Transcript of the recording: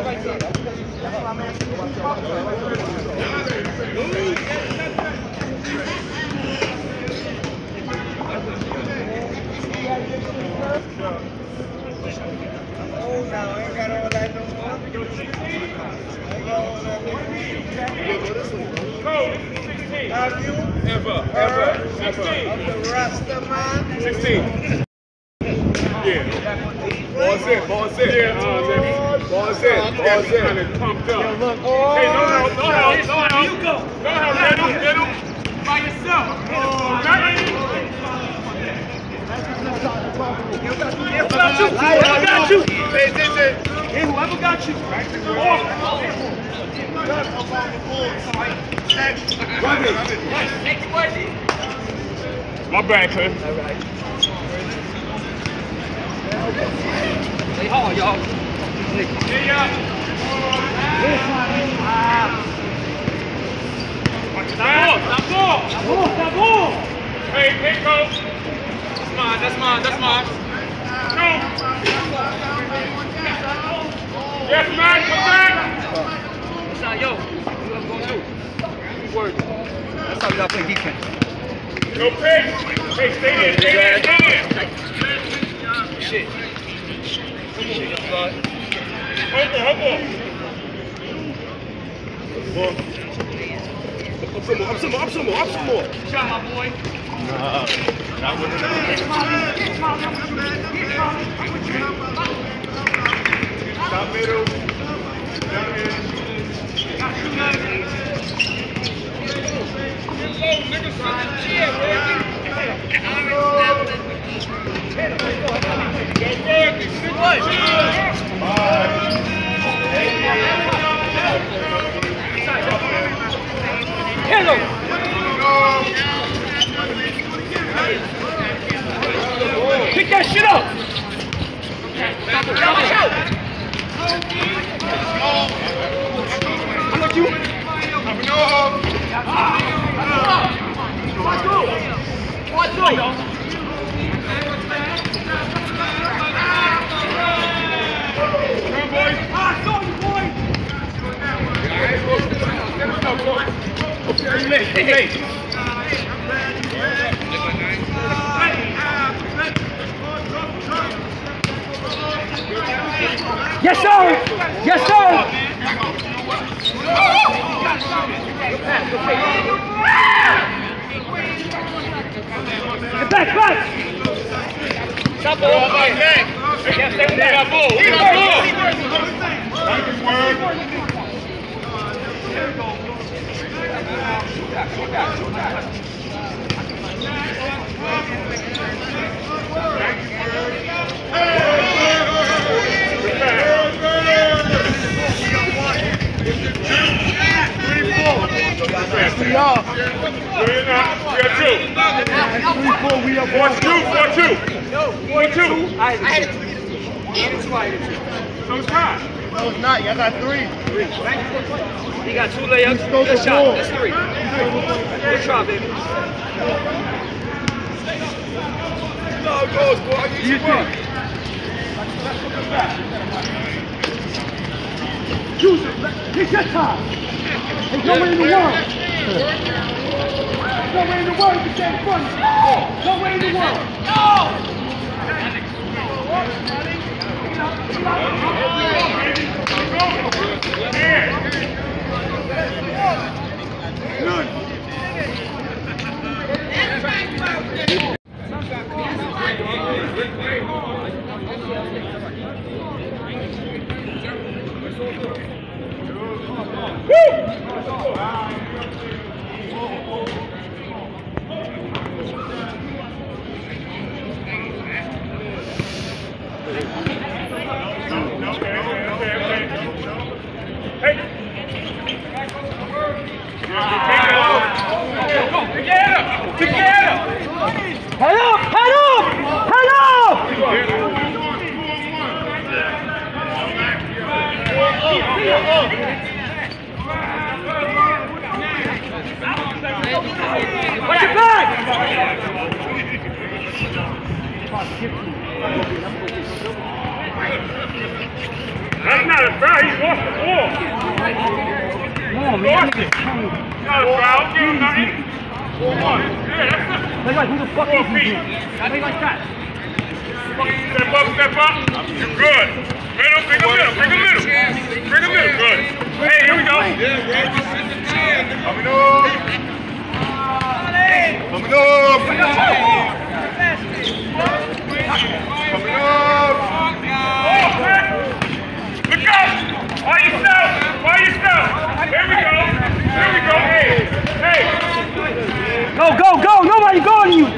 Have you ever heard of the Rasta man? 16. Yeah. Ball's in. Yeah, ball's in. Kind of pumped up. Hey, no help. You go. No help, middle. By yourself. Whoever got you. Pay attention. Whoever got you. My bad, cuz. Stay hard, y'all. Stop ball. Hey, coach. That's mine. No. Yes, man, come back. It's not yo. Whoever going to. Keep working. That's how we gotta play defense. No pace. Hey, stay there. Shit. Hold on. Up some more. Shot, my boy. Not with it. Stop middle. Hello. Pick that shit up. I'm with you. What do? Hey. Yes, sir. Get back. Stop the ball. We are. We are 4-2. I had it. So it's time. No, it's not. Y'all got 3. He got 2 layups. Good shot. That's 3. Good try, baby. No, it goes, boy. You Use it. Take your time. There's no way in the world. There's no way in the world you can stand in front of me. No way in the world. None. Watch your back! That's not a foul. He lost the ball. Come on, man. Lost it. Not a foul. Give him nothing. 4-1. Yeah, that's it. Play like who the fuck 4 is feet. he? Play like that. Step up, step up. You're good. Middle, bring a middle, bring a middle. Bring a middle, good. Hey, here we go. Coming up. Coming up. Coming up. Look out. Why yourself? Why yourself? Here we go. Here we go. Hey. Hey. Go, go, go. Nobody going to you.